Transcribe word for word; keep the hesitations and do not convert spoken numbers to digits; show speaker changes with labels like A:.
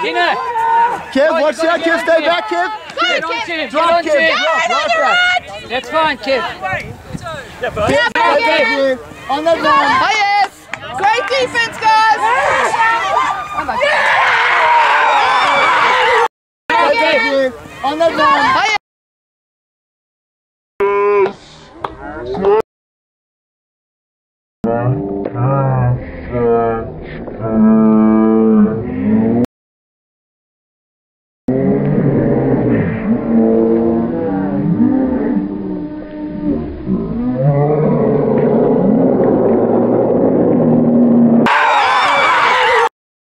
A: Tina!
B: Kev, watch that, Kev, stay back, Kev.
A: Get on to him,
B: Drop,
A: get on to
B: Kev,
A: him.
B: drop, drop that.
A: That's fine, Kev.
B: Kev, Kev, on the line.
C: Oh yes! Great defense, guys! Oh my God.
B: Kev, on the line.
C: Oh, yeah.